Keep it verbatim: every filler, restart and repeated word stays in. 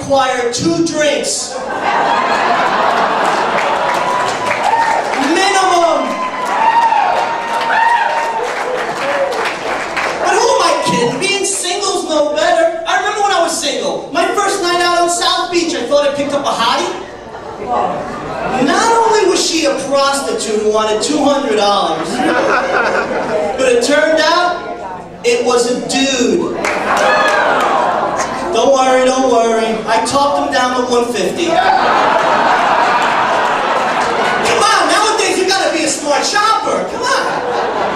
require two drinks. Minimum. But who am I kidding? Being single's no better. I remember when I was single. My first night out on South Beach, I thought I picked up a hottie. Not only was she a prostitute who wanted two hundred dollars, but it turned out it was a dude. Don't worry, don't worry. I talked him down to one fifty. Come on, nowadays you gotta be a smart shopper. Come on.